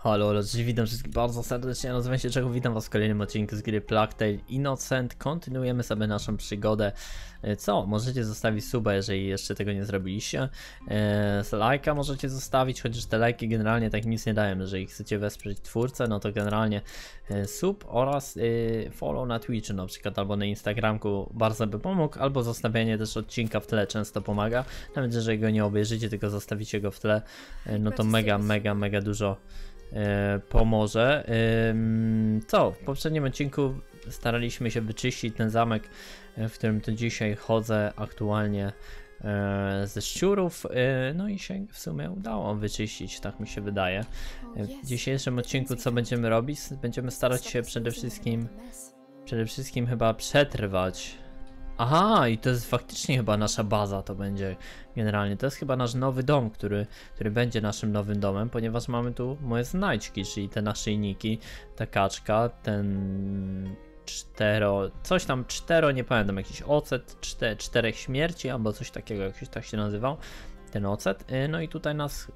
Halo, halo, cześć, witam wszystkich bardzo serdecznie, nazywam się Czego, witam was w kolejnym odcinku z gry Plague Tale Innocent. Kontynuujemy sobie naszą przygodę. Co? Możecie zostawić suba, jeżeli jeszcze tego nie zrobiliście. Lajka możecie zostawić, chociaż te lajki generalnie tak nic nie dają. Jeżeli chcecie wesprzeć twórcę, no to generalnie sub oraz follow na Twitchu na przykład, albo na Instagramku bardzo by pomógł, albo zostawianie też odcinka w tle często pomaga. Nawet jeżeli go nie obejrzycie, tylko zostawicie go w tle, no to mega dużo pomoże. Co? W poprzednim odcinku staraliśmy się wyczyścić ten zamek, w którym to dzisiaj chodzę aktualnie ze szczurów, no i się w sumie udało wyczyścić, tak mi się wydaje. W dzisiejszym odcinku co będziemy robić? Będziemy starać się przede wszystkim chyba przetrwać. Aha, i to jest faktycznie chyba nasza baza, to będzie generalnie. To jest chyba nasz nowy dom, który będzie naszym nowym domem, ponieważ mamy tu moje znajdźki, czyli te naszyjniki, ta kaczka, ten coś tam cztero, nie pamiętam, jakiś ocet, czterech śmierci, albo coś takiego, jakoś tak się nazywał, ten ocet. No i tutaj nas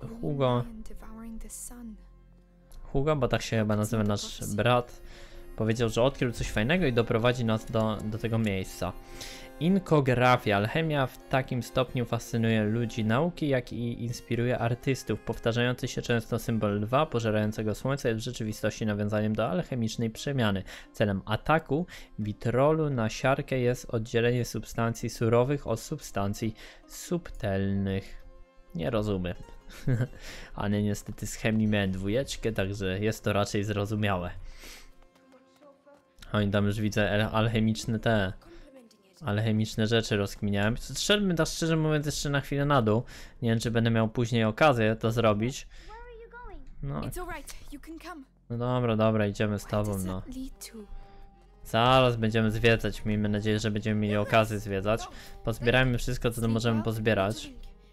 Hugo, bo tak się chyba nazywa nasz brat, powiedział, że odkrył coś fajnego i doprowadzi nas do tego miejsca. Inkografia. Alchemia w takim stopniu fascynuje ludzi nauki, jak i inspiruje artystów. Powtarzający się często symbol lwa pożerającego słońce jest w rzeczywistości nawiązaniem do alchemicznej przemiany. Celem ataku witrolu na siarkę jest oddzielenie substancji surowych od substancji subtelnych. Nie rozumiem. Ale niestety z chemii miałem dwójeczkę, także jest to raczej zrozumiałe. Oni tam już widzę alchemiczne rzeczy rozkminiałem. Strzelmy tak szczerze mówiąc jeszcze na chwilę na dół. Nie wiem, czy będę miał później okazję to zrobić. No dobra, idziemy z tobą, no. Zaraz będziemy zwiedzać, miejmy nadzieję, że będziemy mieli okazję zwiedzać. Pozbierajmy wszystko, co tu możemy pozbierać.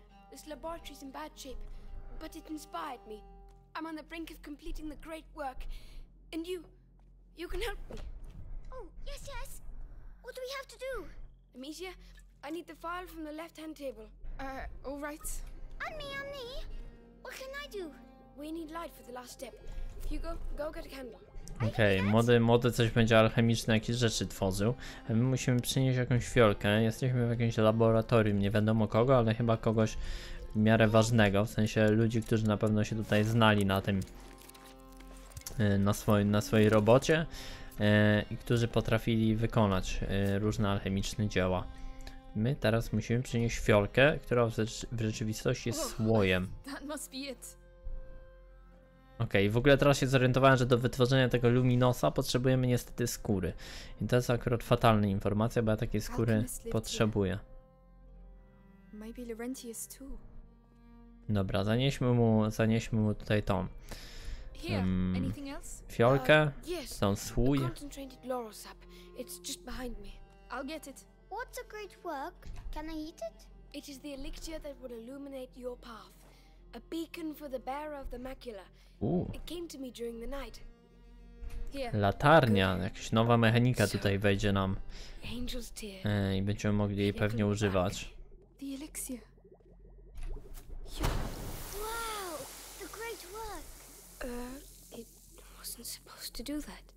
Oh, yes. What do we have to do? Amicia, I need the file from the left-hand table. All right. And me. What can I do? We need light for the last step. Hugo, go get a candle. Okej, młody coś będzie alchemiczne, jakieś rzeczy tworzył. My musimy przynieść jakąś fiolkę. Jesteśmy w jakimś laboratorium, nie wiadomo kogo, ale chyba kogoś w miarę ważnego. W sensie ludzi, którzy na pewno się tutaj znali na tym, na swojej robocie. I którzy potrafili wykonać różne alchemiczne dzieła. My teraz musimy przynieść fiolkę, która w rzeczywistości jest słojem. Okej, w ogóle teraz się zorientowałem, że do wytworzenia tego luminosa potrzebujemy niestety skóry. I to jest akurat fatalna informacja, bo ja takiej skóry potrzebuję. Dobra, zanieśmy mu tutaj tą fiolkę, tą słój. What's a great work? Can I eat it? It is the elixir that will illuminate your path. A beacon for the bearer of the macula. It came to me during the night. Latarnia, jakaś nowa mechanika tutaj wejdzie nam. I będziemy mogli jej pewnie używać. The elixir. Wow, the great work. It wasn't supposed to do that.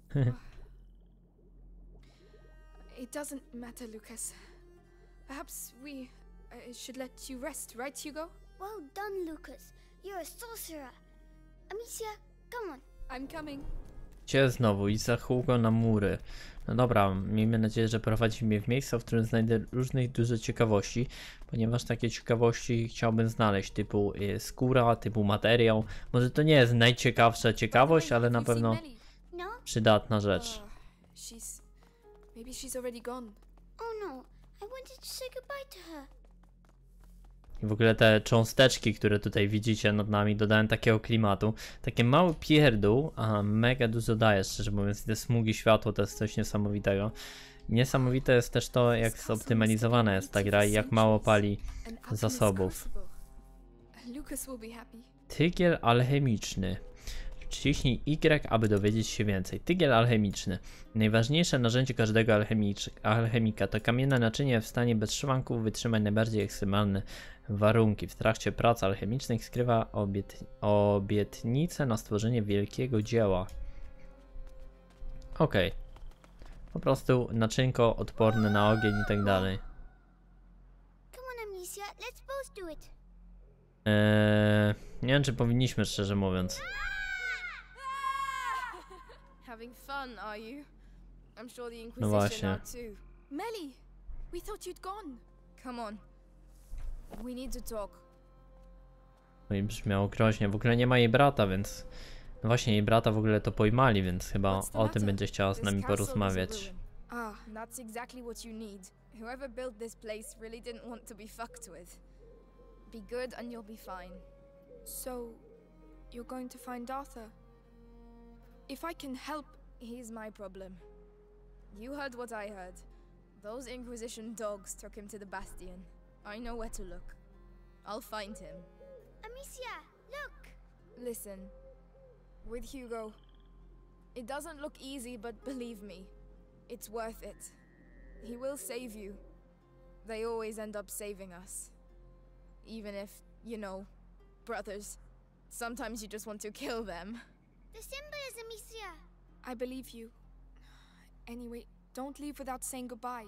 It doesn't matter, Lucas. Perhaps we should let you rest, right, Hugo? Well done, Lucas. You're a sorcerer. Amicia, come on. I'm coming. Gdzie znowu? I za Hugo na mury. No dobra, miejmy nadzieję, że prowadzi mnie w miejsce, w którym znajdę różnych dużo ciekawości, ponieważ takie ciekawości chciałbym znaleźć, typu skóra, typu materiał. Może to nie jest najciekawsza ciekawość, ale na pewno przydatna rzecz. Maybe she's already gone. Oh no, I wanted to say goodbye to her. I w ogóle te cząsteczki, które tutaj widzicie nad nami, dodają takiego klimatu. Takie mały pierdół, a mega dużo daje, szczerze mówiąc. Te smugi światła to jest coś niesamowitego. Niesamowite jest też to, jak zoptymalizowana jest ta gra i jak mało pali zasobów. Tygiel alchemiczny. Wciśnij Y, aby dowiedzieć się więcej. Tygiel alchemiczny. Najważniejsze narzędzie każdego alchemika to kamienne naczynie w stanie bez szwanku wytrzymać najbardziej ekstremalne warunki. W trakcie prac alchemicznych skrywa obietnicę na stworzenie wielkiego dzieła. Okej. Po prostu naczynko odporne na ogień i tak dalej. Come on, Amicia, let's both do it. Nie wiem, czy powinniśmy, szczerze mówiąc. Having fun, are you? I'm sure the No Inquisition właśnie. are too. Melly, we thought you'd gone. Come on. We need to talk. No i brzmiało groźnie. W ogóle nie ma jej brata, więc... No właśnie, jej brata w ogóle to pojmali, więc chyba What's the o tym matter? będzie chciała z This nami castle is a porozmawiać. ruin. Ah, that's exactly what you need. Whoever built this place really didn't want to be fucked with. Be good and you'll be fine. So, you're going to find Arthur? If I can help... He's my problem. You heard what I heard. Those Inquisition dogs took him to the Bastion. I know where to look. I'll find him. Amicia, look! Listen, with Hugo, it doesn't look easy, but believe me, it's worth it. He will save you. They always end up saving us. Even if, you know, brothers, sometimes you just want to kill them. The symbols, Amicia! I believe you. Anyway, don't leave without saying goodbye.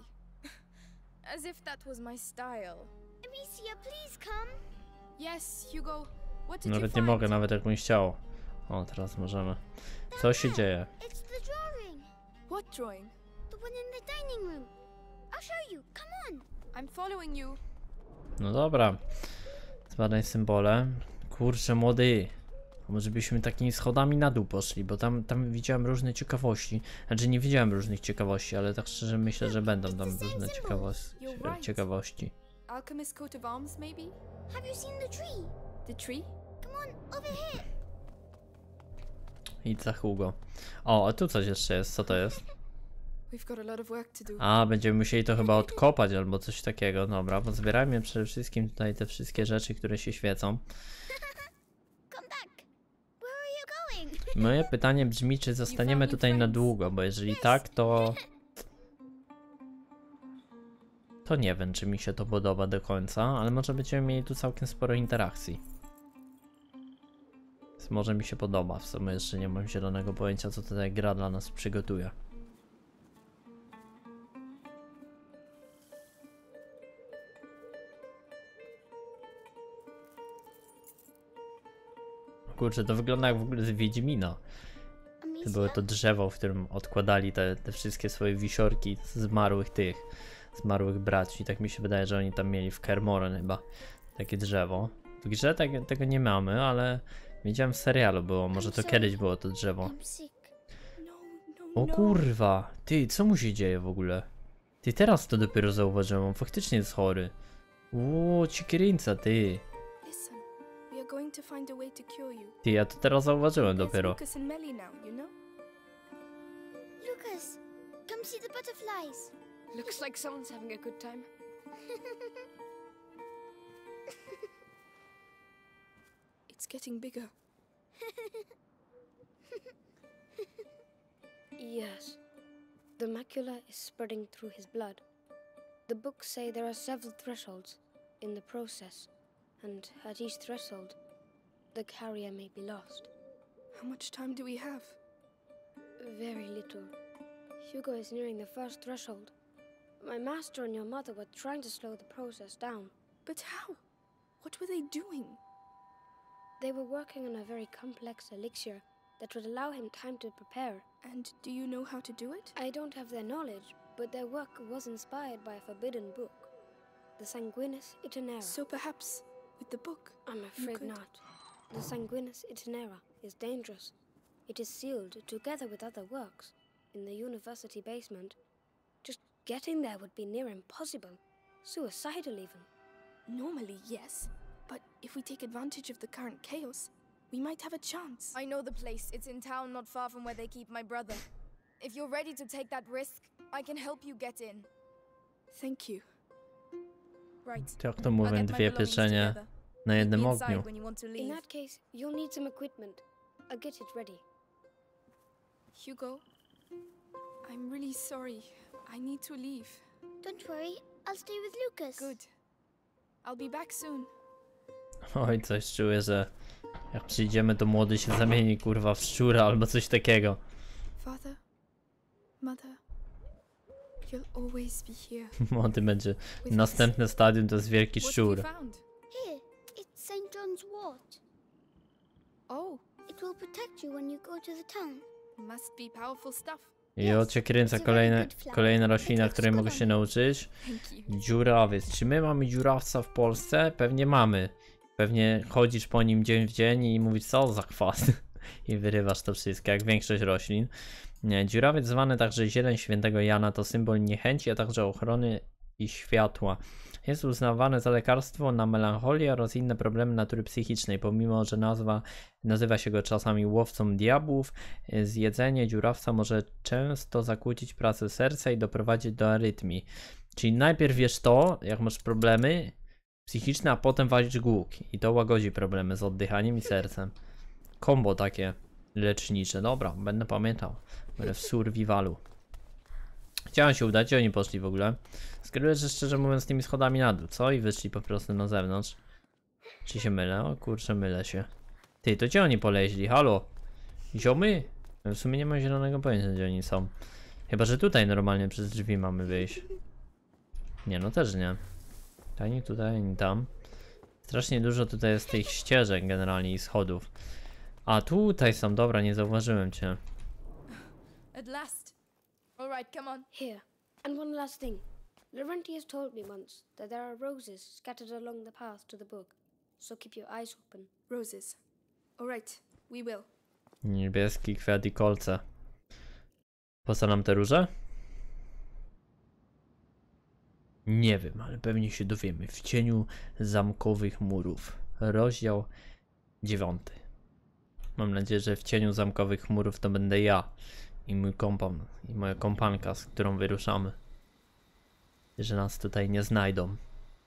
As if that was my style. Amicia, please come! Yes, Hugo. What did you Nawet nie find? mogę, nawet jak bym chciał. O, teraz możemy. Co się dzieje? It's the drawing! What drawing? The one in the dining room. I'll show you, come on! I'm following you. No dobra. Zbadaj symbole. Kurczę, młody. A może byśmy takimi schodami na dół poszli, bo tam widziałem różne ciekawości. Znaczy nie widziałem różnych ciekawości, ale tak szczerze myślę, że będą tam różne ciekawości. Alchemist coat of arms, maybe? Have you seen the tree? The tree? Come on, over here! Idź za Hugo. O, a tu coś jeszcze jest. Co to jest? We've got a lot of work to do. A, będziemy musieli to chyba odkopać albo coś takiego. Dobra, pozbierajmy przede wszystkim tutaj te wszystkie rzeczy, które się świecą. Come back! Where are you going? Moje pytanie brzmi, czy zostaniemy tutaj na długo, bo jeżeli tak, to... To nie wiem, czy mi się to podoba do końca, ale może będziemy mieli tu całkiem sporo interakcji. Więc może mi się podoba, w sumie jeszcze nie mam zielonego pojęcia, co tutaj gra dla nas przygotuje. Kurczę, to wygląda jak w ogóle z Wiedźmina. To było to drzewo, w którym odkładali te wszystkie swoje wisiorki zmarłych braci. I tak mi się wydaje, że oni tam mieli w Kaer Morhen chyba takie drzewo. W grze tego nie mamy, ale widziałem w serialu było, może to kiedyś było to drzewo. I'm sick. O kurwa, ty, co mu się dzieje w ogóle? Ty, teraz to dopiero zauważyłem, on faktycznie jest chory. Ło, cikierynca, ty. Listen, we are going to find a way to cure you. Ty, ja to teraz zauważyłem There's dopiero. Lucas and Melly now, you know? Lucas, come see the butterflies. Looks like someone's having a good time. It's getting bigger. Yes. The macula is spreading through his blood. The books say there are several thresholds in the process, and at each threshold, the carrier may be lost. How much time do we have? Very little. Hugo is nearing the first threshold. My master and your mother were trying to slow the process down. But how? What were they doing? They were working on a very complex elixir that would allow him time to prepare. And do you know how to do it? I don't have their knowledge, but their work was inspired by a forbidden book, the Sanguinis Itinera. So perhaps with the book. I'm afraid could- not. The Sanguinis Itinera is dangerous. It is sealed together with other works in the university basement. Just getting there would be near impossible. Suicidal even. Normally, yes. But if we take advantage of the current chaos, we might have a chance. I know the place. It's in town, not far from where they keep my brother. If you're ready to take that risk, I can help you get in. Thank you. Right. Jak to I'll mówią, get my dwie belongings pieczenie together. na Meet jednym me ogniu. inside when you want to In leave. that case, you'll need some equipment. I'll get it ready. Hugo, I'm really sorry. I need to leave. Don't worry, I'll stay with Lucas. Good. I'll be back soon. Oj, coś czuję, że jak przyjdziemy, to młody się zamieni kurwa w szczura albo coś takiego. Father, Mother, you'll always be here. Młody będzie. Następne stadium to jest wielki What have szczur. you found? Here, it's St. John's wort. Oh, It will protect you when you go to the town. must be powerful stuff. I o cię kręca kolejna roślina, której mogę się nauczyć. Thank you. Dziurawiec. Czy my mamy dziurawca w Polsce? Pewnie mamy. Pewnie chodzisz po nim dzień w dzień i mówisz, co za kwas. I wyrywasz to wszystko, jak większość roślin. Nie, dziurawiec zwany także zieleń świętego Jana to symbol niechęci, a także ochrony i światła. Jest uznawany za lekarstwo na melancholię oraz inne problemy natury psychicznej, pomimo że nazywa się go czasami łowcą diabłów. Zjedzenie dziurawca może często zakłócić pracę serca i doprowadzić do arytmii. Czyli najpierw wiesz to, jak masz problemy psychiczne, a potem walisz głuk i to łagodzi problemy z oddychaniem i sercem. Kombo takie lecznicze. Dobra, będę pamiętał. Będę w survivalu. Chciałem się udać, gdzie oni poszli w ogóle. Skryłem, że szczerze mówiąc tymi schodami na dół, co? I wyszli po prostu na zewnątrz. Czy się mylę? O kurczę, mylę się. Ty, to gdzie oni poleźli? Halo? Ziomy? W sumie nie mam zielonego pojęcia, gdzie oni są. Chyba, że tutaj normalnie przez drzwi mamy wyjść. Nie, no też nie. Ani tutaj, ani tam. Strasznie dużo tutaj jest tych ścieżek generalnie i schodów. A tutaj są, dobra, nie zauważyłem cię. At last. All right, come on. Here, and one last thing. Laurentius told me once that there are roses scattered along the path to the book, so keep your eyes open. Roses. All right, we will. Niebieski kwiat i kolce. Po co nam te róże? Nie wiem, ale pewnie się dowiemy. W cieniu zamkowych murów. Rozdział 9. Mam nadzieję, że w cieniu zamkowych murów to będę ja i mój kompan, i moja kompanka, z którą wyruszamy. Że nas tutaj nie znajdą.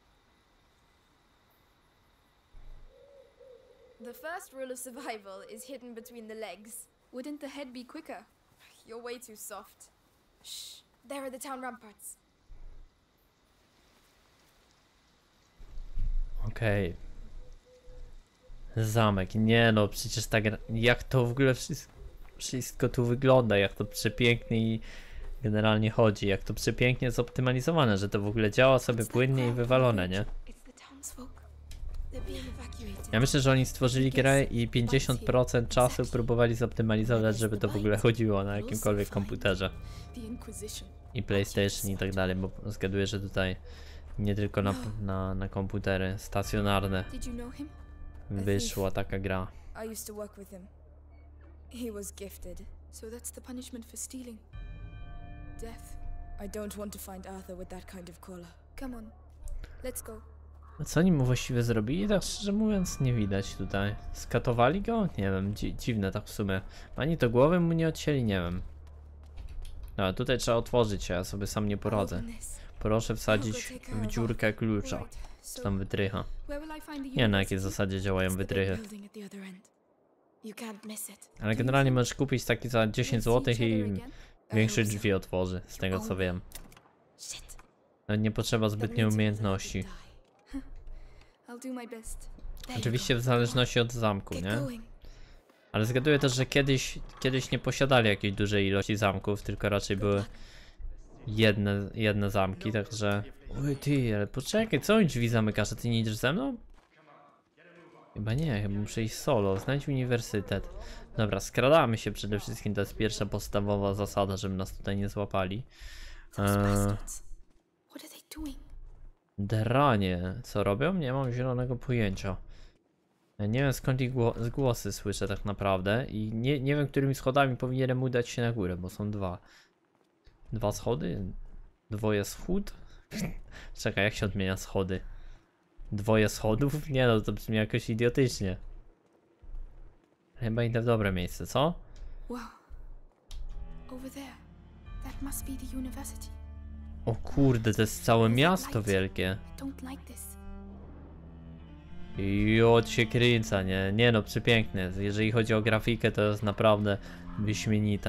The first rule of survival is hidden between the legs. Wouldn't the head be quicker? You're way too soft. Shh, there are the town ramparts. Okej. Zamek. Nie no, przecież tak jak to w ogóle wszystko tu wygląda, jak to przepięknie i generalnie chodzi, jak to przepięknie zoptymalizowane, że to w ogóle działa sobie płynnie i wywalone, nie? It's the townsfolk. They're being evacuated. Ja myślę, że oni stworzyli grę i 50% czasu próbowali zoptymalizować, żeby to w ogóle chodziło na jakimkolwiek komputerze The Inquisition. i PlayStation i tak dalej, bo zgaduję, że tutaj nie tylko na komputery stacjonarne Did you know him? wyszła taka gra. I used to work with him. He was gifted. So that's the punishment for stealing. Death. I don't want to find Arthur with that kind of collar. Come on. Let's go. A co oni mu właściwie zrobili? Tak szczerze mówiąc nie widać tutaj. Skatowali go? Nie wiem, dziwne tak w sumie. Ani to głowy mu nie odcięli, nie wiem. No, tutaj trzeba otworzyć, a ja sobie sam nie poradzę. Open this. Proszę wsadzić w dziurkę klucza. Right. Czy So, tam wytrycha. where will I find the Nie na jakiej university? zasadzie działają It's the big wytrychy. building at the other end. You can't miss it. Ale generalnie możesz kupić taki za 10 zł i większość I hope drzwi otworzy, z tego co wiem. Shit. Nawet nie potrzeba zbytnio umiejętności. I'll do my best. Oczywiście w zależności od zamku, Get nie? going. Ale zgaduję też, że kiedyś nie posiadali jakiejś dużej ilości zamków, tylko raczej były jedne zamki, także... Oj ty, ale poczekaj, co mi drzwi zamykasz, a ty nie idziesz ze mną? Chyba nie, chyba muszę iść solo, znajdź uniwersytet. Dobra, skradamy się przede wszystkim, to jest pierwsza podstawowa zasada, żeby nas tutaj nie złapali. Those bastards. What are they doing? Dranie, co robią? Nie mam zielonego pojęcia. Nie wiem skąd ich głosy słyszę tak naprawdę i nie wiem którymi schodami powinienem udać się na górę, bo są dwa. Dwa schody? Dwoje schód? Czekaj, jak się odmienia schody? Dwoje schodów? Nie no, to brzmi jakoś idiotycznie. Chyba idę w dobre miejsce, co? Wow. Over there. That must be the university. O kurde, to jest całe miasto wielkie. I don't like this. Jod się kręca, nie? Nie no, przepiękne. Jeżeli chodzi o grafikę, to jest naprawdę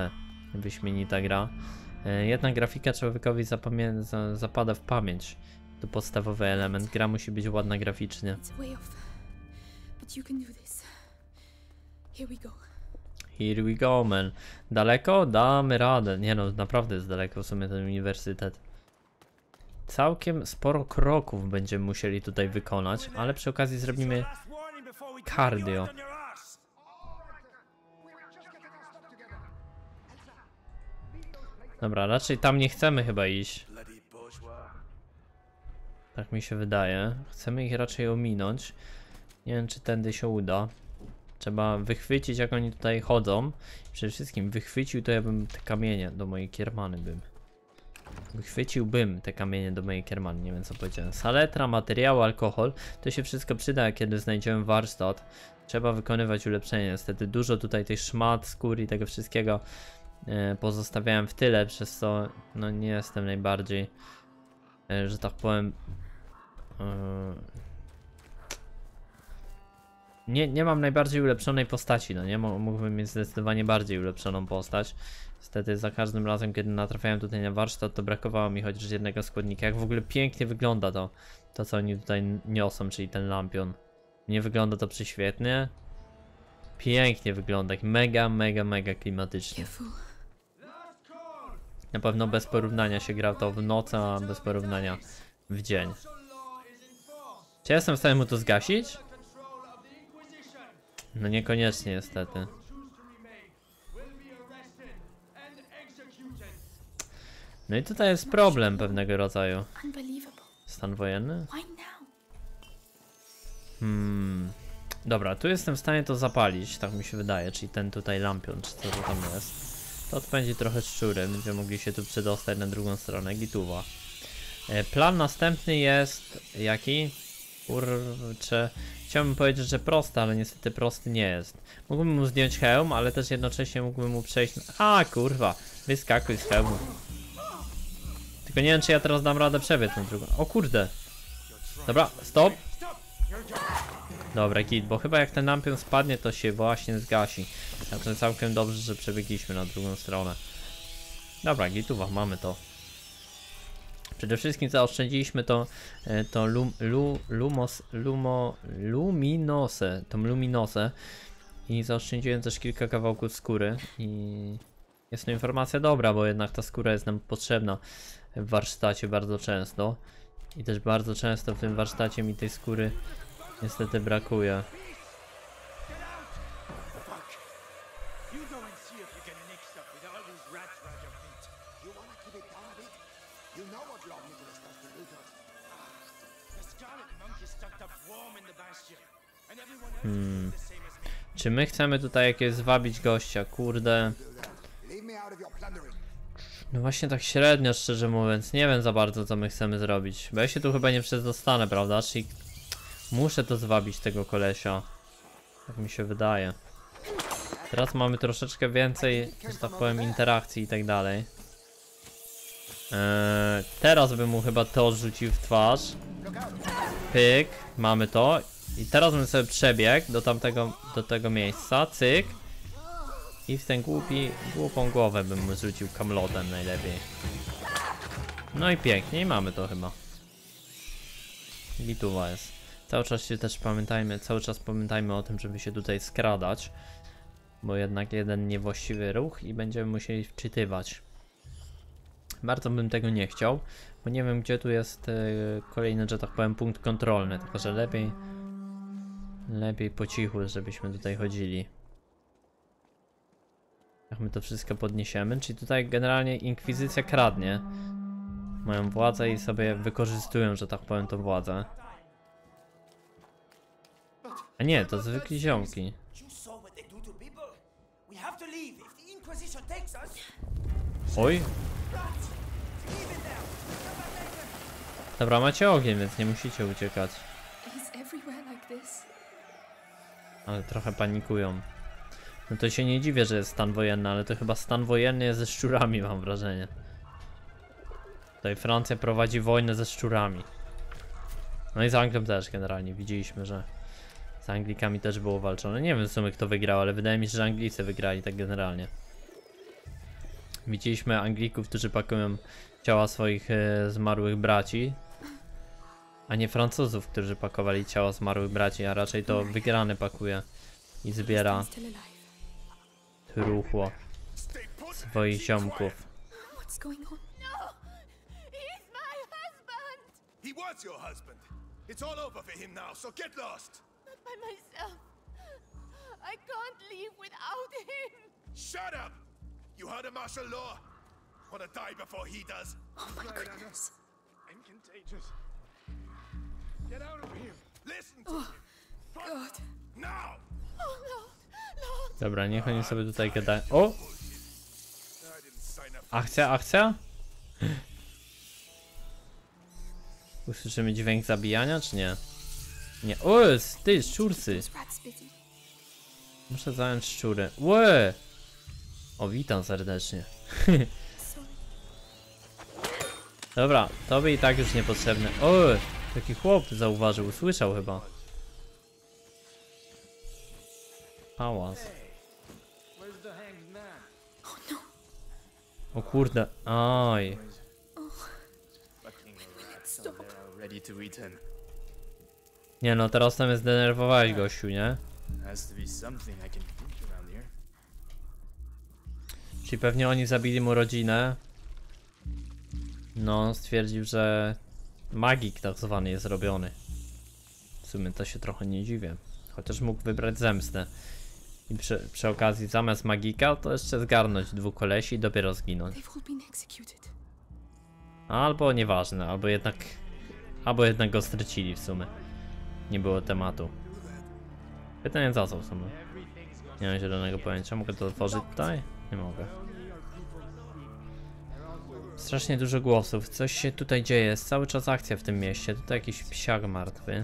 wyśmienita gra. Jedna grafika człowiekowi zapada w pamięć. To podstawowy element. Gra musi być ładna graficznie. It's way off. But you can do this. Here we go. Here we go, man. Daleko? Damy radę. Nie no, naprawdę jest daleko w sumie ten uniwersytet. Całkiem sporo kroków będziemy musieli tutaj wykonać, ale przy okazji zrobimy cardio. Dobra, raczej tam nie chcemy chyba iść. Tak mi się wydaje. Chcemy ich raczej ominąć. Nie wiem, czy tędy się uda. Trzeba wychwycić, jak oni tutaj chodzą. Przede wszystkim wychwycił to ja bym te kamienie do mojej kiermany bym. Wychwyciłbym te kamienie do mojej kiermany, nie wiem co powiedziałem. Saletra, materiał, alkohol. To się wszystko przyda, kiedy znajdziemy warsztat. Trzeba wykonywać ulepszenia. Niestety dużo tutaj tych szmat, skór i tego wszystkiego pozostawiałem w tyle, przez co no nie jestem najbardziej, że tak powiem, nie mam najbardziej ulepszonej postaci, no nie? Mógłbym mieć zdecydowanie bardziej ulepszoną postać. Niestety za każdym razem, kiedy natrafiałem tutaj na warsztat, to brakowało mi chociaż jednego składnika. Jak w ogóle pięknie wygląda to co oni tutaj niosą, czyli ten lampion. Nie wygląda to prześwietnie. Pięknie wygląda, mega klimatycznie. Na pewno bez porównania się gra to w nocy, a bez porównania w dzień. Czy ja jestem w stanie mu to zgasić? No niekoniecznie niestety. No i tutaj jest problem pewnego rodzaju. Unbelievable. Stan wojenny? Why now? Dobra, tu jestem w stanie to zapalić, tak mi się wydaje, czyli ten tutaj lampion, czy co to tam jest. To odpędzi trochę szczury, będziemy mogli się tu przedostać na drugą stronę, gituwa. Plan następny jest jaki? Kurczę, chciałbym powiedzieć, że prosty, ale niestety prosty nie jest. Mógłbym mu zdjąć hełm, ale też jednocześnie mógłbym mu przejść... A kurwa, wyskakuj z hełmu. Tylko nie wiem, czy ja teraz dam radę przebiec na drugą. O kurde. Dobra, stop. Dobra, git, bo chyba jak ten lampion spadnie, to się właśnie zgasi. Także całkiem dobrze, że przebiegliśmy na drugą stronę. Dobra, gituwa, mamy to. Przede wszystkim zaoszczędziliśmy luminosę i zaoszczędziłem też kilka kawałków skóry i jest to informacja dobra, bo jednak ta skóra jest nam potrzebna w warsztacie bardzo często i też bardzo często w tym warsztacie mi tej skóry niestety brakuje. Czy my chcemy tutaj jakieś zwabić gościa? Kurde. No właśnie tak średnio, szczerze mówiąc. Nie wiem za bardzo, co my chcemy zrobić. Bo ja się tu chyba nie przedostanę, prawda? Czyli muszę to zwabić, tego kolesia. Tak mi się wydaje. Teraz mamy troszeczkę więcej, że tak powiem, interakcji i tak dalej. Teraz bym mu chyba to rzucił w twarz. Pyk, mamy to. I teraz bym sobie przebiegł do tego miejsca, cyk. I w ten głupą głowę bym mu rzucił kamlotem najlepiej. No i pięknie, i mamy to chyba. Gituwa jest. Cały czas pamiętajmy o tym, żeby się tutaj skradać. Bo jednak jeden niewłaściwy ruch i będziemy musieli wczytywać. Bardzo bym tego nie chciał, bo nie wiem, gdzie tu jest kolejny, że tak powiem, punkt kontrolny. Tylko że lepiej po cichu, żebyśmy tutaj chodzili. Jak my to wszystko podniesiemy, czyli tutaj generalnie inkwizycja kradnie moją władzę i sobie wykorzystują, że tak powiem, tą władzę. A nie, to zwykli ziomki. Oj. Dobra, macie ogień, więc nie musicie uciekać. Ale trochę panikują. No to się nie dziwię, że jest stan wojenny, ale to chyba stan wojenny jest ze szczurami, mam wrażenie. Tutaj Francja prowadzi wojnę ze szczurami. No i z Anglią też generalnie. Widzieliśmy, że z Anglikami też było walczone. Nie wiem w sumie kto wygrał, ale wydaje mi się, że Anglicy wygrali tak generalnie. Widzieliśmy Anglików, którzy pakują ciała swoich zmarłych braci. A nie Francuzów, którzy pakowali ciała zmarłych braci, a raczej to wygrany pakuje i zbiera Still alive. truchło swoich ziomków. What's going on? No! He's my husband! He was your husband. It's all over for him now, so get lost. Not by myself. I can't leave without him. Shut up! You heard of martial law? Want to die before he does? Oh my goodness. I'm contagious. Get out of here. Listen to me. God. Now! Oh, Lord, Lord. Dobra, niech oni sobie tutaj gadają. O! I didn't sign up. Akcja, akcja? Usłyszymy dźwięk zabijania, czy nie? Nie. O, ty, szczurcy! Those rats busy. Muszę zająć szczury. Łe! O, witam serdecznie. Sorry. Dobra, to by i tak już niepotrzebne. O! Taki chłop zauważył, usłyszał chyba. Hałas. O kurde, oj. Ready to eat him. Nie no, teraz tam mnie zdenerwowałeś, gościu, nie? Has to be something I can eat around here. Czyli pewnie oni zabili mu rodzinę. No, stwierdził, że magik tak zwany jest robiony. W sumie to się trochę nie dziwię. Chociaż mógł wybrać zemstę. I przy okazji zamiast magika to jeszcze zgarnąć 2 kolesi i dopiero zginąć. They've all been executed. Albo nieważne, albo jednak go stracili w sumie. Nie było tematu. Pytanie za co w sumie? Nie mam zielonego pojęcia. Mogę to otworzyć tutaj? Nie mogę. Strasznie dużo głosów. Coś się tutaj dzieje. Jest cały czas akcja w tym mieście. Tutaj jakiś psiak martwy.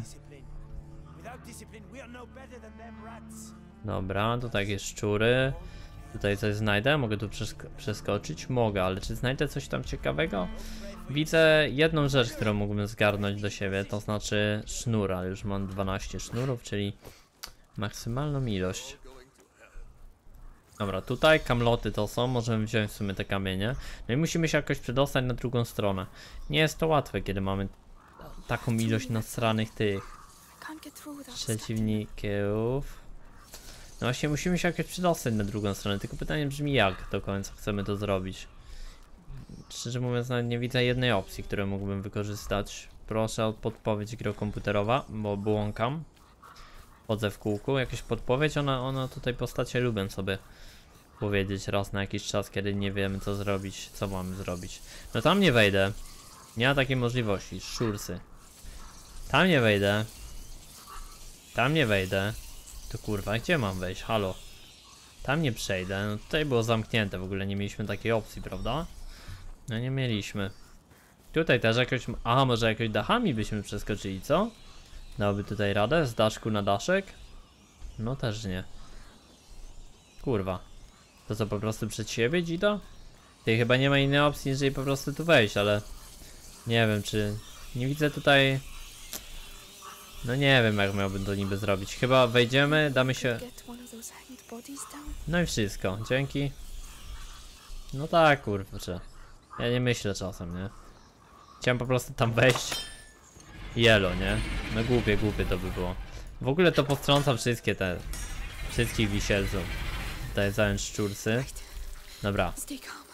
Dobra, tutaj jakieś szczury. Tutaj coś znajdę. Mogę tu przeskoczyć? Mogę, ale czy znajdę coś tam ciekawego? Widzę jedną rzecz, którą mógłbym zgarnąć do siebie, to znaczy sznur, ale już mam 12 sznurów, czyli maksymalną ilość. Dobra, tutaj kamloty to są, możemy wziąć w sumie te kamienie. No i musimy się jakoś przedostać na drugą stronę. Nie jest to łatwe, kiedy mamy taką ilość nasranych tych I can't get through without przeciwników. No właśnie, musimy się jakoś przedostać na drugą stronę, tylko pytanie brzmi, jak do końca chcemy to zrobić. Szczerze mówiąc, nawet nie widzę jednej opcji, którą mógłbym wykorzystać. Proszę o podpowiedź gry komputerowa, bo błąkam. Chodzę w kółku, jakaś podpowiedź, ona tutaj postacie lubię sobie powiedzieć raz na jakiś czas, kiedy nie wiemy co zrobić, co mamy zrobić. No tam nie wejdę. Nie ma takiej możliwości, szursy. Tam nie wejdę. Tam nie wejdę. To kurwa, gdzie mam wejść? Halo. Tam nie przejdę, no tutaj było zamknięte, w ogóle nie mieliśmy takiej opcji, prawda? No nie mieliśmy. Tutaj też jakoś... Aha, może jakoś dachami byśmy przeskoczyli, co? Dałoby tutaj radę? Z daszku na daszek? No też nie. Kurwa. To co, po prostu przed siebie dzida? Tutaj chyba nie ma innej opcji, niż po prostu tu wejść, ale... Nie wiem, czy... Nie widzę tutaj... No nie wiem, jak miałbym to niby zrobić. Chyba wejdziemy, damy się... get one of those hanged bodies down. No i wszystko, dzięki. No tak, kurczę. Ja nie myślę czasem, nie? Chciałem po prostu tam wejść. Jelo, nie? No głupie to by było. W ogóle to postrącam wszystkich wisielców. Tutaj zająć szczurcy. Dobra, Stay calm.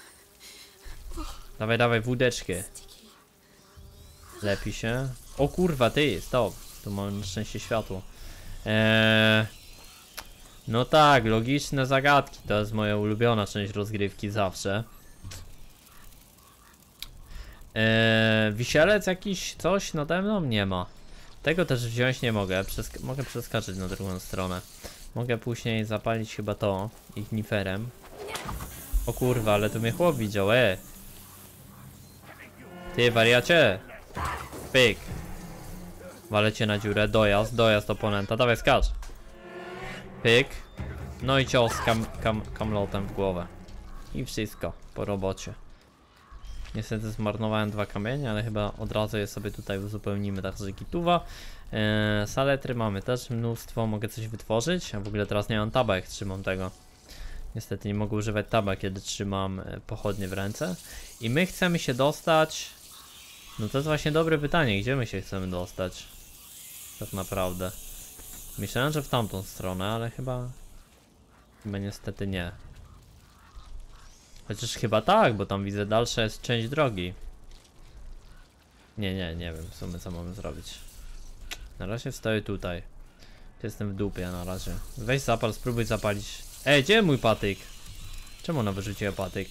dawaj wódeczkę. Sticky. Lepi się. O kurwa, ty, stop. Tu mam na szczęście światło. No tak, logiczne zagadki. To jest moja ulubiona część rozgrywki zawsze. Wisielec jakiś, coś nade mną? Nie ma. Tego też wziąć nie mogę. Mogę przeskoczyć na drugą stronę. Mogę później zapalić chyba to igniferem. O kurwa, ale tu mnie chłop widział, Ty wariacie! Pyk! Walecie na dziurę, dojazd oponenta, dawaj skacz! Pyk! No i cios kamlotem w głowę. I wszystko po robocie. Niestety zmarnowałem 2 kamienie, ale chyba od razu je sobie tutaj uzupełnimy, także gituwa. Saletry mamy też mnóstwo, mogę coś wytworzyć, a w ogóle teraz nie mam taba, jak trzymam tego. Niestety nie mogę używać taba, kiedy trzymam pochodnie w ręce. I my chcemy się dostać No to jest właśnie dobre pytanie, gdzie my się chcemy dostać? Tak naprawdę. Myślałem, że w tamtą stronę, ale chyba niestety nie. Chociaż chyba tak, bo tam widzę dalsza jest część drogi. Nie wiem w sumie co mamy zrobić. Na razie stoję tutaj. Jestem w dupie na razie. Weź zapal, spróbuj zapalić. Ej, gdzie mój patyk? Czemu ona wyrzuciła patyk?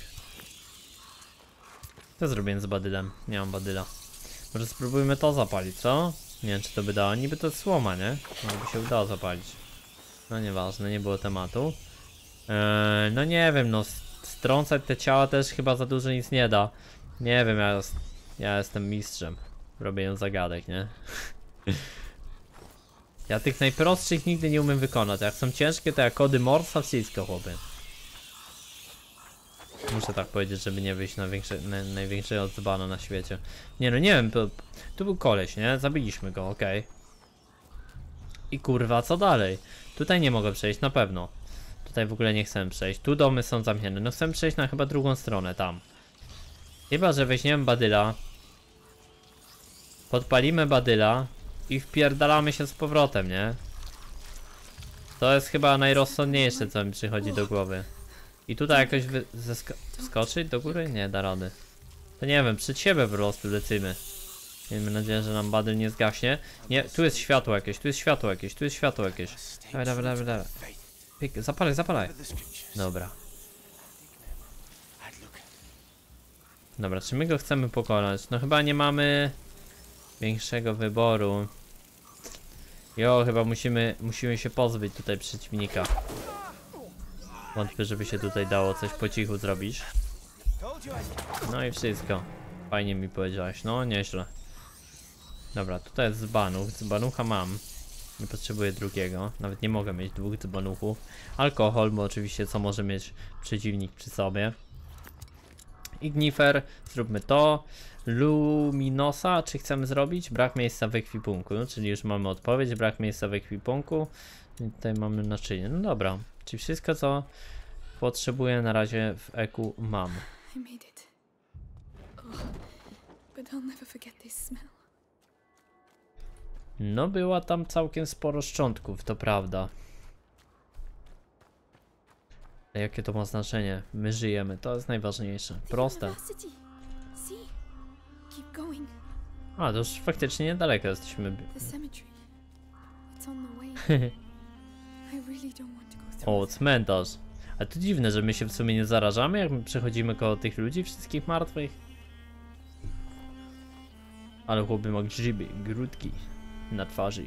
Co zrobiłem z badylem? Nie mam badyla. Może spróbujmy to zapalić, co? Nie wiem czy to by dało. Niby to jest słoma, nie? Może by się udało zapalić. No nieważne, nie było tematu. No nie wiem, no strącać te ciała też chyba za dużo nic nie da. Nie wiem, ja jestem mistrzem w robieniu zagadek, nie? Ja tych najprostszych nigdy nie umiem wykonać. Jak są ciężkie, to ja kody Morsa wszystko chłopie. Muszę tak powiedzieć, żeby nie wyjść na największego dzbana na świecie. Nie no, nie wiem, tu był koleś, nie? Zabiliśmy go, okej. I kurwa, co dalej? Tutaj nie mogę przejść, na pewno. Tutaj w ogóle nie chcę przejść. Tu domy są zamknięte. No chcę przejść na chyba drugą stronę, tam. Chyba, że weźmiemy badyla. Podpalimy badyla. I wpierdalamy się z powrotem, nie? To jest chyba najrozsądniejsze, co mi przychodzi do głowy. I tutaj jakoś wskoczyć do góry? Nie, da rady. To nie wiem, przed siebie po prostu lecimy. Miejmy nadzieję, że nam badyl nie zgaśnie. Nie, tu jest światło jakieś, tu jest światło jakieś, tu jest światło jakieś. Dawaj. Pyk, zapalaj. Dobra. Dobra, czy my go chcemy pokonać? No chyba nie mamy większego wyboru. Jo, chyba musimy się pozbyć tutaj przeciwnika. Wątpię, żeby się tutaj dało coś po cichu zrobić. No i wszystko. Fajnie mi powiedziałeś, no nieźle. Dobra, tutaj jest dzbanuch. Dzbanucha mam. Nie potrzebuję drugiego. Nawet nie mogę mieć dwóch dzbanuchów. Alkohol, bo oczywiście co może mieć przeciwnik przy sobie. Ignifer, zróbmy to. Luminosa, czy chcemy zrobić? Brak miejsca w ekwipunku, no, czyli już mamy odpowiedź, brak miejsca w ekwipunku. I tutaj mamy naczynie, no dobra. Czyli wszystko co potrzebuję na razie w eku mam. I made it. Oh, but I'll never forget this smell. No była tam całkiem sporo szczątków, to prawda. A jakie to ma znaczenie? My żyjemy, to jest najważniejsze. Proste. See? Keep going. A, to już faktycznie niedaleko jesteśmy. The cemetery. It's on the way. I really don't want to go through. O, cmentarz. A to dziwne, że my się w sumie nie zarażamy, jak my przechodzimy koło tych ludzi wszystkich martwych. Ale chłopy ma grzyby, grudki na twarzy.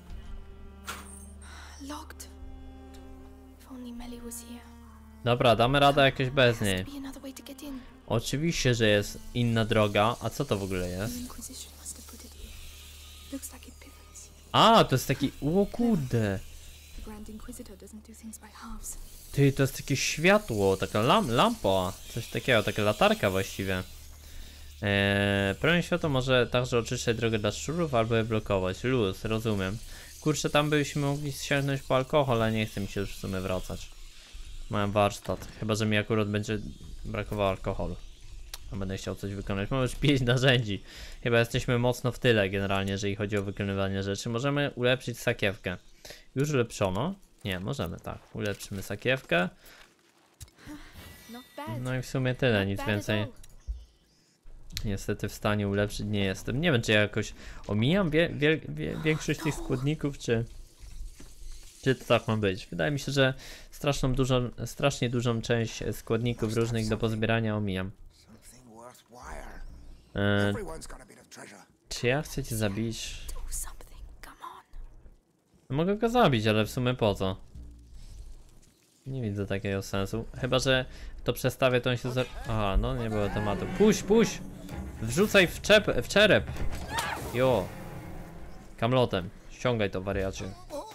Locked. If only Melly was here. Dobra, damy radę jakoś bez There niej. has to be another way to get in. Oczywiście, że jest inna droga. A co to w ogóle The jest? Inquisition must have put it here. Looks like it pivots. A, to jest taki... O kurde. The Grand Inquisitor doesn't do things by halves. Ty, to jest takie światło, taka lampa. Coś takiego, taka latarka właściwie. Promień światła może także oczyszczać drogę dla szczurów albo je blokować. Luz, rozumiem. Kurczę, tam byśmy mogli sięgnąć po alkohol, ale nie chcę mi się już w sumie wracać. Mam warsztat, chyba że mi akurat będzie brakowało alkoholu. A będę chciał coś wykonać. Mamy już 5 narzędzi. Chyba jesteśmy mocno w tyle generalnie, jeżeli chodzi o wykonywanie rzeczy. Możemy ulepszyć sakiewkę. Już ulepszono? Nie, możemy, tak. Ulepszymy sakiewkę. Not bad. No i w sumie tyle, Not nic bad at więcej all. niestety w stanie ulepszyć nie jestem. Nie wiem, czy ja jakoś omijam większość tych składników, czy to tak ma być. Wydaje mi się, że strasznie dużą część składników różnych do pozbierania omijam. Something worthwhile. E, Everyone's got a bit of treasure. czy ja chcę cię zabić? Do something. Come on. No, mogę go zabić, ale w sumie po co? Nie widzę takiego sensu. Chyba że to przestawię, to on się Aha, no nie było tematu. Puść! Wrzucaj w czerep! Jo! Kamlotem. Ściągaj to, wariacie.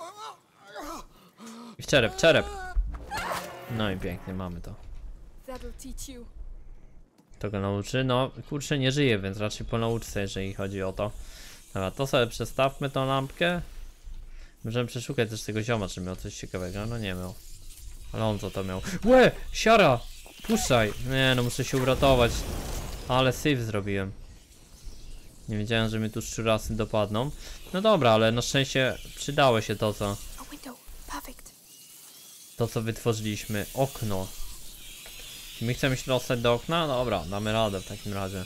I w czerep! No i pięknie, mamy to. That'll teach you. To go nauczy? No, kurczę, nie żyje, więc raczej po nauczce, jeżeli chodzi o to. Dobra, to sobie przestawmy tą lampkę. Możemy przeszukać też tego zioma, czy miał coś ciekawego. No nie miał. Ale on co to miał? Łe! Siara! Puszczaj! Nie no, muszę się uratować. Ale syf zrobiłem. Nie wiedziałem, że mnie tu szczurasy dopadną. No dobra, ale na szczęście przydało się to, co... A window. Perfect. To, co wytworzyliśmy. Okno. Czy my chcemy się dostać do okna? Dobra, damy radę w takim razie.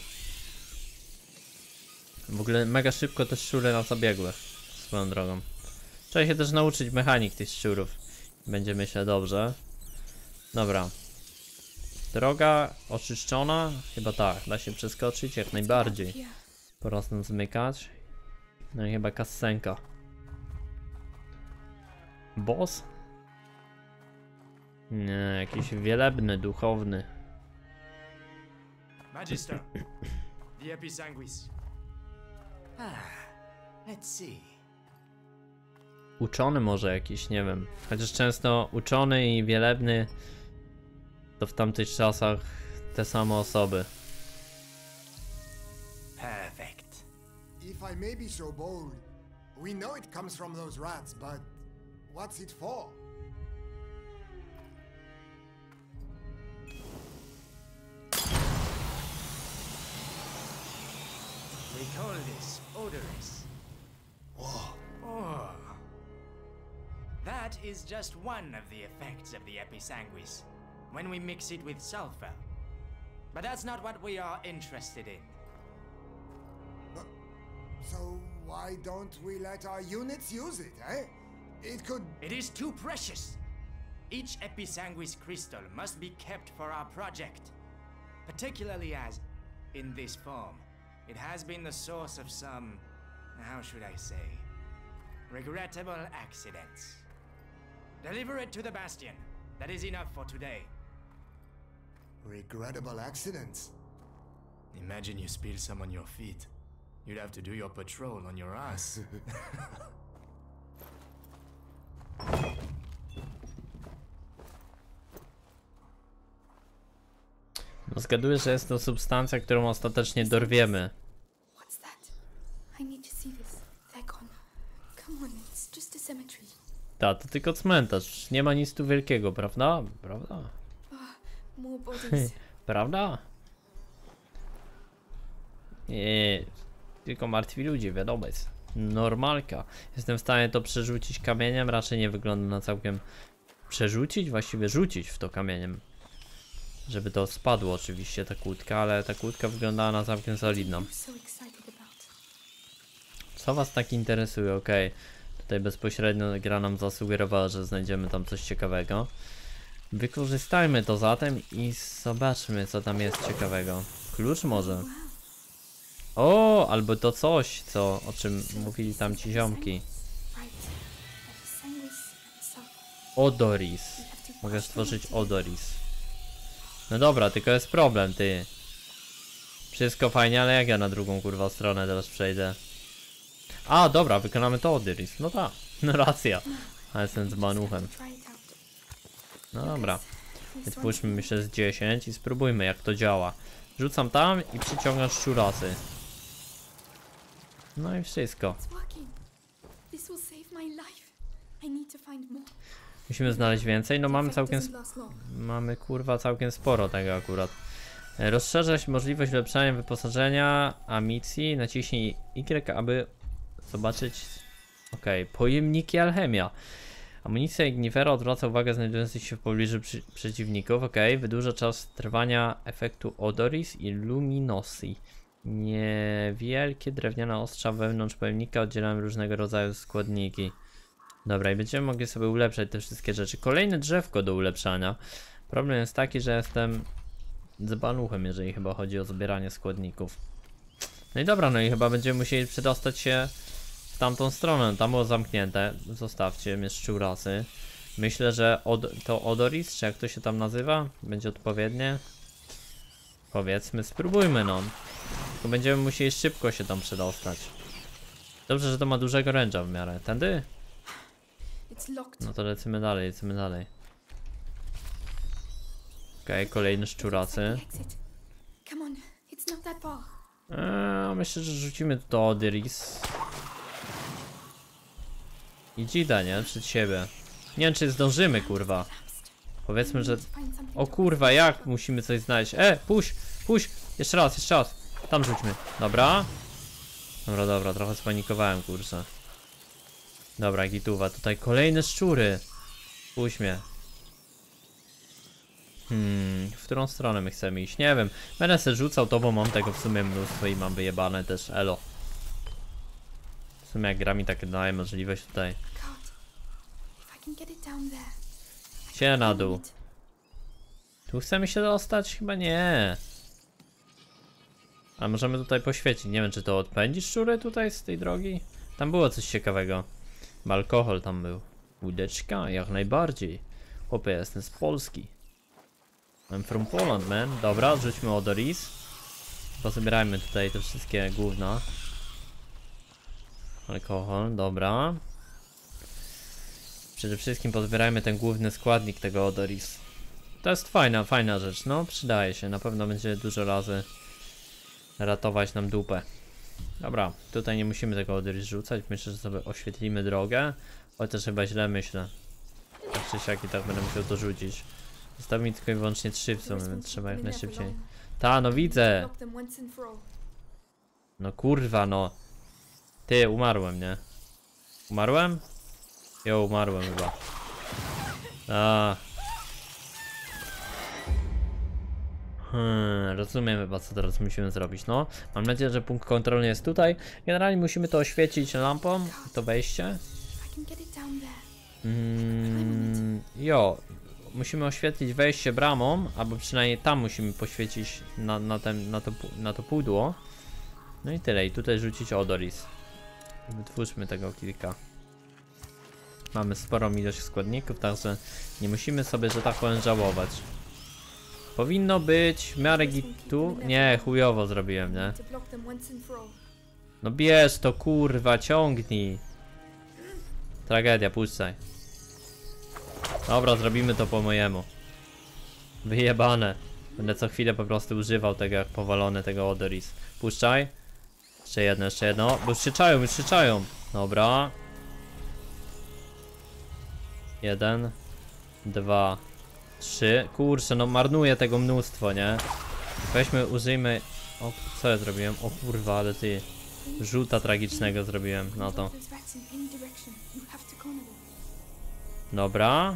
W ogóle mega szybko te szczury nas zabiegły. Swoją drogą. Trzeba się też nauczyć mechanik tych szczurów. Będzie, myślę, dobrze. Dobra. Droga oczyszczona? Chyba tak. Da się przeskoczyć jak najbardziej. Here. Pora stąd zmykać. No i chyba kascenka. Boss? Nie, jakiś wielebny, duchowny. Magister, the Episanguis. Let's see. Uczony może jakiś, nie wiem. Chociaż często uczony i wielebny to w tamtych czasach te same osoby. Perfect. If I may be so bold, we know it comes from those rats, but what's it for? We call this Odoris. Whoa. Oh. That is just one of the effects of the Episanguis, when we mix it with sulfur. But that's not what we are interested in. So why don't we let our units use it, eh? It could... It is too precious. Each Episanguis crystal must be kept for our project, particularly as, in this form, it has been the source of some, how should I say, regrettable accidents. Deliver it to the Bastion. That is enough for today. Regrettable accidents? Imagine you spill some on your feet. You'd have to do your patrol on your ass. No zgaduję, że jest to substancja, którą ostatecznie dorwiemy. What's that? I need to see this. They're gone. Come on, it's just a cemetery. Ta, to tylko cmentarz. Nie ma nic tu wielkiego, prawda? Prawda? More bodies. Prawda? Nie, tylko martwi ludzie, wiadomo jest. Normalka. Jestem w stanie to przerzucić kamieniem, raczej nie wygląda na całkiem... Przerzucić? Właściwie rzucić w to kamieniem. Żeby to spadło oczywiście ta kłódka, ale ta kłódka wyglądała na całkiem solidną. So excited about. Co was tak interesuje? Okej. Tutaj bezpośrednio gra nam zasugerowała, że znajdziemy tam coś ciekawego. Wykorzystajmy to zatem i zobaczmy, co tam jest ciekawego. Klucz może? O, albo to coś, o czym mówili tam ci ziomki. Right. Episanguis and sulfur. Odoris. We have to Mogę wash them stworzyć together. Odoris. No dobra, tylko jest problem, ty. Wszystko fajnie, ale jak ja na drugą kurwa stronę teraz przejdę? A, dobra, wykonamy to Odoris. No tak, no racja. A jestem z manuchem. Try it out. No dobra. Please Wytwórzmy myślę z 10 i spróbujmy jak to działa. Rzucam tam i przyciągam szczurasy. No i wszystko. It's working. This will save my life. I need to find more. Musimy znaleźć więcej, no mamy Effect całkiem... doesn't last long. Mamy kurwa całkiem sporo tego akurat. Rozszerzać możliwość ulepszania wyposażenia, amunicji. Naciśnij Y, aby zobaczyć... Okej, pojemniki alchemia. Amunicja Ignifera odwraca uwagę znajdujących się w pobliżu przeciwników. Okej, wydłuża czas trwania efektu Odoris i Luminosi. Niewielkie drewniane ostrza wewnątrz pojemnika oddzielają różnego rodzaju składniki. Dobra, i będziemy mogli sobie ulepszać te wszystkie rzeczy. Kolejne drzewko do ulepszania. Problem jest taki, że jestem dzbanuchem, jeżeli chyba chodzi o zbieranie składników. No i dobra, no i chyba będziemy musieli przedostać się w tamtą stronę. Tam było zamknięte. Zostawcie mnie szczurasy. Myślę, że to Odoris, czy jak to się tam nazywa, będzie odpowiednie. Powiedzmy, spróbujmy no. Tylko będziemy musieli szybko się tam przedostać. Dobrze, że to ma dużego range'a w miarę. Tędy? It's locked. No to lecimy dalej, lecimy dalej. Okej, kolejne szczuracy. Exit. Come on, it's not that far. Myślę, że rzucimy tu to Odoris. I Dzida, nie? Przed siebie. Nie wiem, czy zdążymy, kurwa. Powiedzmy, że... O kurwa, jak musimy coś znaleźć? Puść! Puść! Jeszcze raz, jeszcze raz. Tam rzućmy. Dobra. Dobra, trochę spanikowałem, kurczę. Dobra, gituwa, tutaj kolejne szczury. Puść mnie. W którą stronę my chcemy iść? Nie wiem. Będę se rzucał to, bo mam tego w sumie mnóstwo i mam wyjebane też, elo. W sumie jak gra mi tak daje możliwość tutaj. Gdzie na dół? Tu chcemy się dostać? Chyba nie. A możemy tutaj poświecić. Nie wiem, czy to odpędzi szczury tutaj z tej drogi? Tam było coś ciekawego. Bo alkohol tam był. Łódeczka, jak najbardziej. Chłopie, jestem z Polski. I'm from Poland, man. Dobra, rzućmy Odoris. Pozbierajmy tutaj te wszystkie gówna. Alkohol, dobra. Przede wszystkim pozbierajmy ten główny składnik tego Odoris. To jest fajna rzecz, no przydaje się. Na pewno będzie dużo razy ratować nam dupę. Dobra, tutaj nie musimy tego Odoris rzucać. Myślę, że sobie oświetlimy drogę. Chociaż chyba źle myślę. Tak czy siak i tak będę musiał to rzucić. Zostawi mi tylko i wyłącznie 3 w sumie, więc trzeba jak najszybciej. Ta, no widzę! No kurwa, no. Ty, umarłem, nie? Umarłem? Jo, umarłem chyba. Rozumiem chyba, co teraz musimy zrobić, no. Mam nadzieję, że punkt kontrolny jest tutaj. Generalnie musimy to oświecić lampą, to wejście. Jo. Musimy oświetlić wejście bramą, albo przynajmniej tam musimy poświecić na to pudło. No i tyle, i tutaj rzucić Odoris. Wytwórzmy tego kilka. Mamy sporą ilość składników, także nie musimy sobie, że tak powiem, żałować. Powinno być w miarę gitu. Nie, chujowo zrobiłem, nie? No bierz to, kurwa, ciągnij. Tragedia, puszczaj. Dobra, zrobimy to po mojemu. Wyjebane. Będę co chwilę po prostu używał tego jak powalony, tego Odoris. Puszczaj. Jeszcze jedno. Bo już krzyczają. Dobra. 1, 2, 3. Kurczę, no marnuję tego mnóstwo, nie? Weźmy, użyjmy... O, co ja zrobiłem? O kurwa, ale ty... Żółta tragicznego zrobiłem na to. Dobra.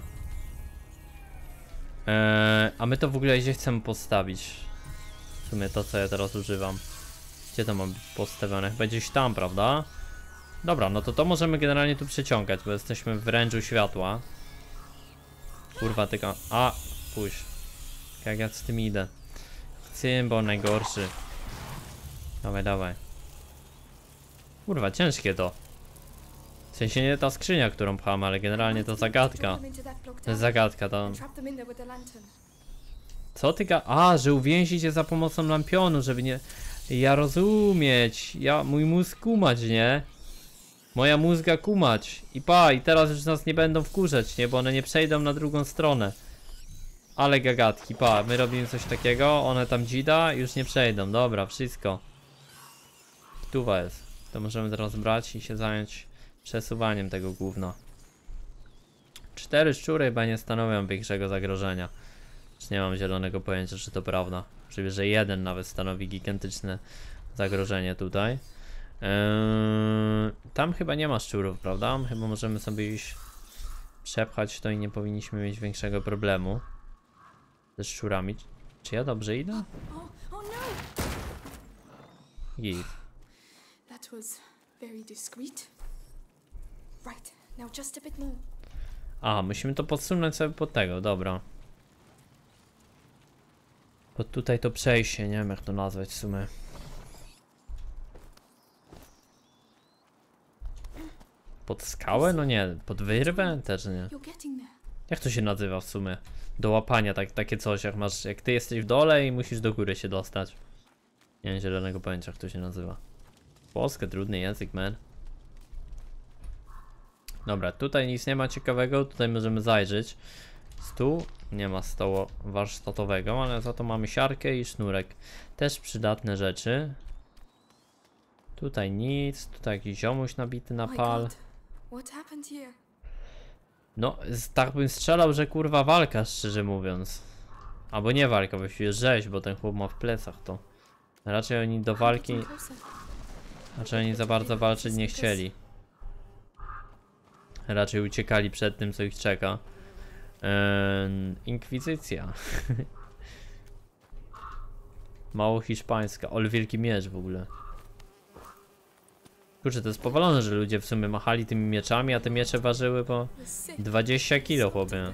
A my to w ogóle gdzie chcemy postawić? W sumie to, co ja teraz używam. Gdzie to mam postawione? Chyba gdzieś tam, prawda? Dobra, no to możemy generalnie tu przeciągać, bo jesteśmy w rężu światła. Kurwa, tylko... A, pójść. Jak ja z tym idę. Cymbał najgorszy. Dawaj. Kurwa, ciężkie to. W sensie nie ta skrzynia, którą pcham, ale generalnie to zagadka. To jest zagadka, to... Co ty A, że uwięzić je za pomocą lampionu, żeby nie... Ja rozumieć. Mój mózg kumać, nie? Moja mózga kumać. I teraz już nas nie będą wkurzać, nie? Bo one nie przejdą na drugą stronę. Ale gagatki, my robimy coś takiego, one tam dzida i już nie przejdą. Dobra, wszystko. Tuwa jest. To możemy teraz brać i się zająć przesuwaniem tego gówna. 4 szczury chyba nie stanowią większego zagrożenia. Już nie mam zielonego pojęcia, czy to prawda. Czyli, że jeden nawet stanowi gigantyczne zagrożenie tutaj. Tam chyba nie ma szczurów, prawda? Chyba możemy sobie iść przepchać to i nie powinniśmy mieć większego problemu ze szczurami. Czy ja dobrze idę? Git. That was very discreet. Right, now just a bit more. A, musimy to podsunąć sobie pod tego, dobra. Pod tutaj to przejście, nie wiem jak to nazwać w sumie. Pod skałę? No nie, pod wyrwę? Też nie. Jak to się nazywa w sumie? Do łapania, takie coś, jak ty jesteś w dole i musisz do góry się dostać. Nie mam zielonego pojęcia jak to się nazywa. Polska, trudny język, man. Dobra, tutaj nic nie ma ciekawego, tutaj możemy zajrzeć. Stół, nie ma stołu warsztatowego, ale za to mamy siarkę i sznurek. Też przydatne rzeczy. Tutaj nic, tutaj jakiś ziomuś nabity na pal. No, tak bym strzelał, że kurwa walka, szczerze mówiąc. Albo nie walka, właściwie rzeź, bo ten chłop ma w plecach to. Raczej oni do walki... Znaczy oni za bardzo walczyć nie chcieli. Raczej uciekali przed tym, co ich czeka. Inkwizycja. Mało hiszpańska. Ale wielki miecz w ogóle. Kurczę, to jest powalone, że ludzie w sumie machali tymi mieczami, a te miecze ważyły po 20 kilo, chłopie.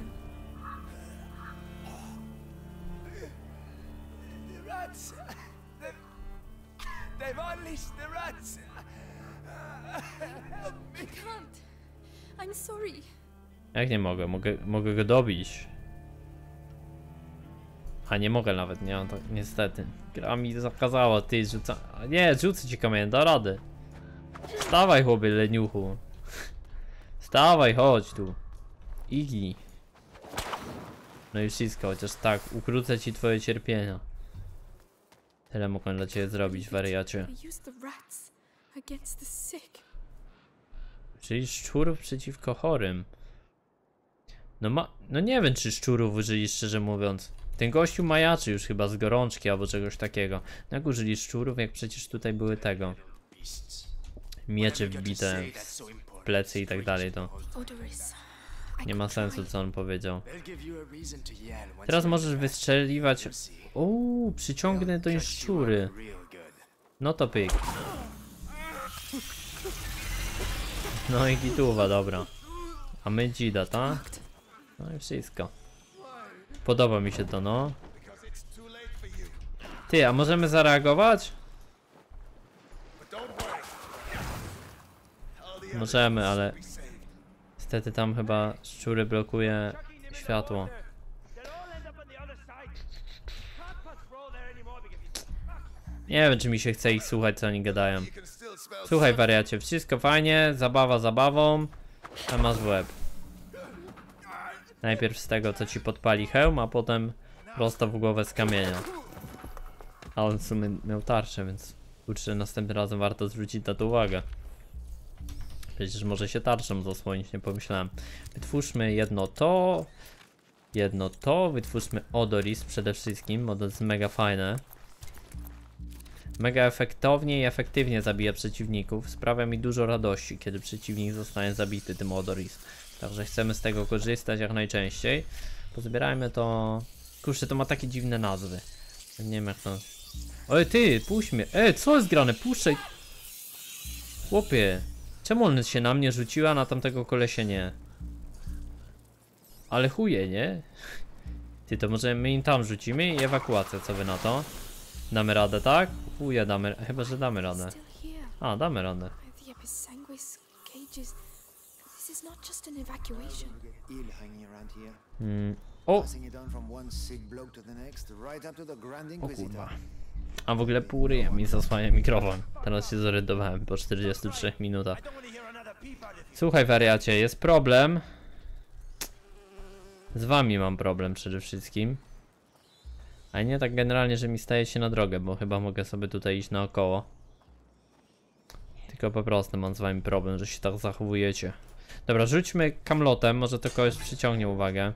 They've unleashed the rats. I can't. I'm sorry. Jak nie mogę? Mogę go dobić. A nie mogę nawet, nie? To niestety. Gra mi zakazała, ty rzuca... Nie, rzucę ci kamień, da radę. Wstawaj, chłopie, leniuchu. Wstawaj, chodź tu. Igi. No i wszystko, chociaż tak, ukrócę ci twoje cierpienia. Tyle mogę dla ciebie zrobić, wariacie. Czyli szczurów przeciwko chorym. No nie wiem, czy szczurów użyli, szczerze mówiąc. Ten gościu majaczy już chyba z gorączki albo czegoś takiego. Jak użyli szczurów, jak przecież tutaj były tego. Miecze wbite w plecy i tak dalej, to nie ma sensu, co on powiedział. Teraz możesz wystrzeliwać. Uuu, przyciągnę do szczury. No to pyk. No i gituwa, dobra. A my dzida, tak? No i wszystko. Podoba mi się to, no. Ty, a możemy zareagować? Możemy, ale niestety tam chyba szczury blokuje światło. Nie wiem, czy mi się chce ich słuchać, co oni gadają. Słuchaj, wariacie, wszystko fajnie, zabawa zabawą, a masz w łeb. Najpierw z tego, co ci podpali hełm, a potem prosto w głowę z kamienia. A on w sumie miał tarczę, więc kurczę, następnym razem warto zwrócić na to uwagę. Przecież może się tarczą zasłonić, nie pomyślałem. Wytwórzmy jedno to, wytwórzmy Odoris przede wszystkim, bo to jest mega fajne. Mega efektownie i efektywnie zabija przeciwników. Sprawia mi dużo radości, kiedy przeciwnik zostaje zabity tym Odoris. Także chcemy z tego korzystać jak najczęściej. Pozbierajmy to. Kurczę, to ma takie dziwne nazwy. Nie wiem jak to. Oj ty, puść mnie. Co jest grane? Puszczaj. Chłopie. Czemu on się na mnie rzucił, a na tamtego kolesie nie? Ale chuje, nie? Ty, to może my im tam rzucimy i ewakuacja, co wy na to? Damy radę, tak? Chuje, damy. Chyba, że damy radę. A, damy radę. O! O kurwa. A w ogóle pół ryja mi zasłania mikrofon. Teraz się zorientowałem po 43 minutach. Słuchaj, wariacie, jest problem. Z wami mam problem przede wszystkim. A nie tak generalnie, że mi staje się na drogę, bo chyba mogę sobie tutaj iść naokoło. Tylko po prostu mam z wami problem, że się tak zachowujecie. Dobra, rzućmy kamlotem, może to kogoś przyciągnie uwagę.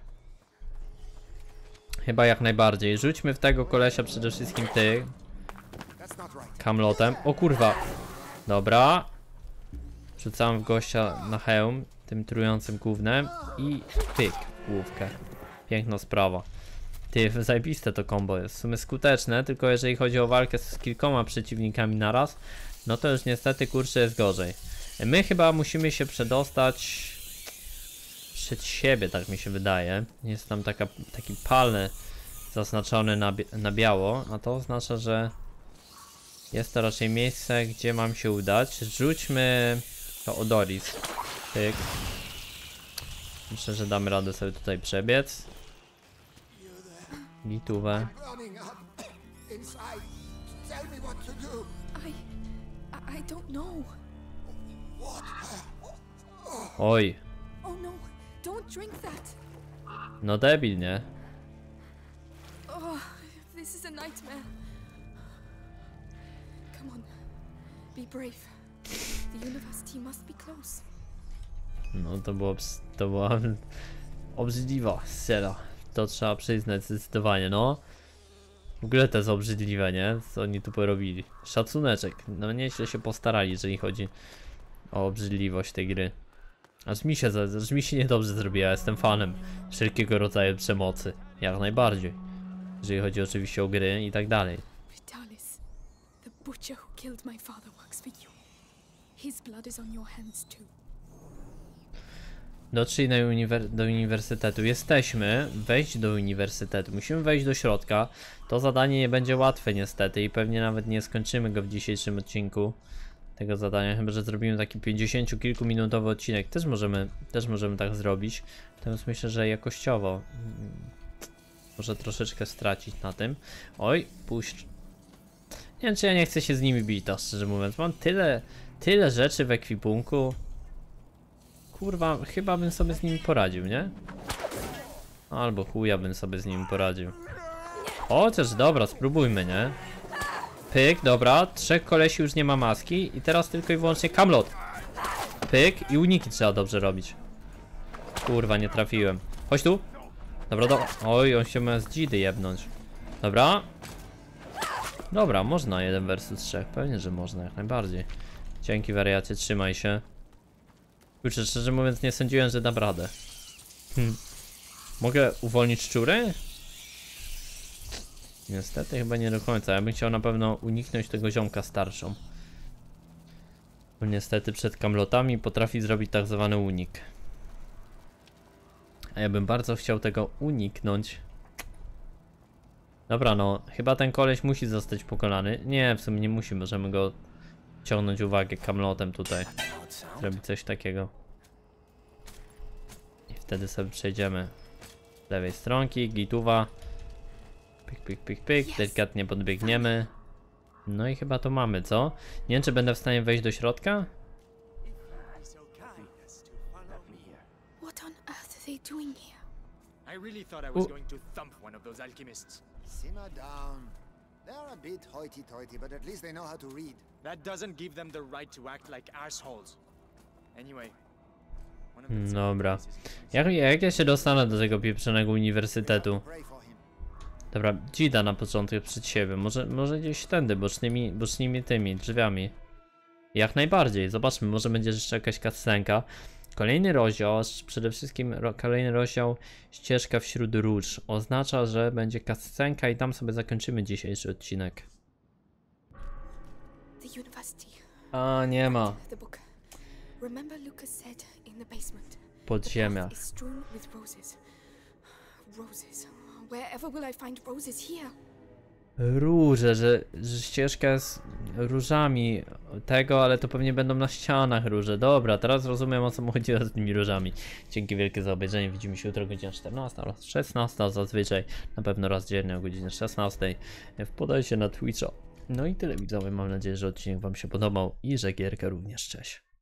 Chyba jak najbardziej. Rzućmy w tego kolesia przede wszystkim ty. Kamlotem. O kurwa. Dobra. Rzucam w gościa na hełm tym trującym gównem i pyk w główkę. Piękna sprawa. Ty, zajebiste to combo jest. W sumie skuteczne, tylko jeżeli chodzi o walkę z kilkoma przeciwnikami naraz, no to już niestety kurczę jest gorzej. My chyba musimy się przedostać przed siebie, tak mi się wydaje. Jest tam taki palny zaznaczony na biało, a to oznacza, że jest to raczej miejsce, gdzie mam się udać. Rzućmy to Odoris. Tyk. Myślę, że damy radę sobie tutaj przebiec. Gitówę. I don't know. Oj. Oh no, don't drink that. No debil, nie? Oh, this is a nightmare. Come on, be brave. The university must be close. No to była obrzydliwa scena. To trzeba przyznać zdecydowanie, no. W ogóle to jest obrzydliwe, nie? Co oni tu porobili. Szacuneczek. No nieźle się postarali, jeżeli chodzi o obrzydliwość tej gry. Aż mi się niedobrze zrobiła. Jestem fanem wszelkiego rodzaju przemocy. Jak najbardziej. Jeżeli chodzi oczywiście o gry i tak dalej. Vitalis, the butcher who killed my father works for you. His blood is on your hands too. Dotrzyj do uniwersytetu. Jesteśmy. Wejść do uniwersytetu. Musimy wejść do środka. To zadanie nie będzie łatwe niestety i pewnie nawet nie skończymy go w dzisiejszym odcinku tego zadania, chyba że zrobimy taki 50-kilkuminutowy odcinek. Też możemy tak zrobić. Natomiast myślę, że jakościowo może troszeczkę stracić na tym. Oj, puść. Nie wiem, czy ja nie chcę się z nimi bić, to szczerze mówiąc. Mam tyle rzeczy w ekwipunku. Kurwa, chyba bym sobie z nimi poradził, nie? Albo chuja bym sobie z nimi poradził. Chociaż dobra, spróbujmy, nie? Pyk, dobra, 3 kolesi już nie ma maski i teraz tylko i wyłącznie kamlot. Pyk i uniki trzeba dobrze robić. Kurwa, nie trafiłem. Chodź tu. Dobra, oj, on się ma z dzidy jebnąć. Dobra. Dobra, można 1 versus 3. Pewnie, że można, jak najbardziej. Dzięki wariacie, trzymaj się. Kurczę, szczerze mówiąc nie sądziłem, że dam radę. Mogę uwolnić szczury? Niestety chyba nie do końca. Ja bym chciał na pewno uniknąć tego ziomka starszą. Bo niestety przed kamlotami potrafi zrobić tak zwany unik. A ja bym bardzo chciał tego uniknąć. Dobra, no chyba ten koleś musi zostać pokonany. Nie, w sumie nie musi, możemy go ciągnąć uwagę kamlotem tutaj. Zrobić coś takiego. I wtedy sobie przejdziemy z lewej stronki, gituwa. Pyk, pyk, pyk, pyk, delikatnie podbiegniemy. No i chyba to mamy, co? Nie wiem, czy będę w stanie wejść do środka? What on earth are they doing here? I really thought I was going to thump one of those alchemists. Simmer down. They're a bit hoity-toity, but at least they know how to read. That doesn't give them the right to act like assholes. Anyway, one of them Dobra. Jak ja się dostanę do tego pieprzonego uniwersytetu? Pray for him. Dobra, dzida na początek przed siebie. Może gdzieś tędy, bocznymi tymi drzwiami. Jak najbardziej. Zobaczmy, może będzie jeszcze jakaś cutscenka. Kolejny rozdział, przede wszystkim kolejny rozdział ścieżka wśród róż. Oznacza, że będzie cutscenka i tam sobie zakończymy dzisiejszy odcinek. The university. A, nie ma. The book. Remember Lucas said in the basement. Podziemia. The path is strewn with roses. Roses. Wherever will I find roses here? Róże, że ścieżka z różami tego, ale to pewnie będą na ścianach róże. Dobra, teraz rozumiem, o co mu chodzi z tymi różami. Dzięki wielkie za obejrzenie. Widzimy się jutro o godzinie 14 oraz 16, zazwyczaj na pewno raz dziennie o godzinie 16. Wpadajcie na Twitcha. No i tyle widzowie, mam nadzieję, że odcinek wam się podobał i że gierka również. Cześć.